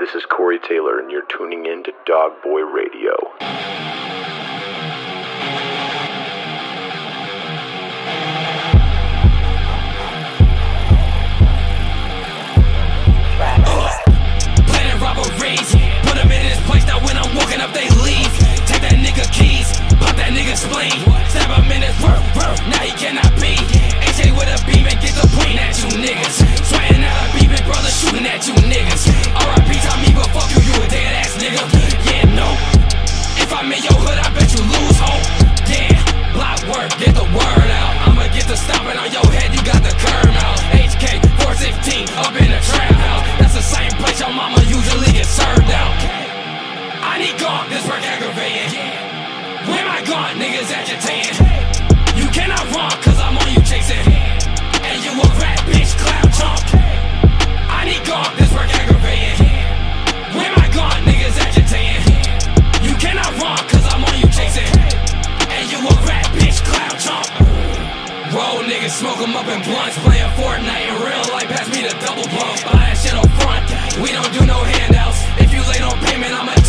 This is Corey Taylor, and you're tuning in to Dog Boy Radio. Planning robberies, put them in his place. Now when I'm walking up, they leave. Take that nigga keys, pop that nigga spleen. Stab him in his work, now he cannot be. AJ with a beam and get the point at you niggas. Sweating out a beaming brother, shooting at you niggas. R.I.P. Tommy, but fuck you, you a dead ass nigga. Yeah, no. If I'm in your hood, I bet you lose hope. Yeah, block work, get the word out. I'ma get the stomping on your head, you got the curve out. HK 416 up in the trap house. That's the same place your mama usually gets served out. I need guard, this work aggravating. Where my guard, niggas agitating. You cannot run, cause I'm on you chasing. And you a rat bitch, clown chump. I need guard, this work aggravating. Where my guard, niggas agitating. You cannot run, cause I'm on you chasing. And you a rat bitch, clown chump. Roll niggas, smoke them up in blunts. Playing Fortnite in real life, pass me the double bump. Buy that shit up front, we don't do no handouts. If you late on payment, I'ma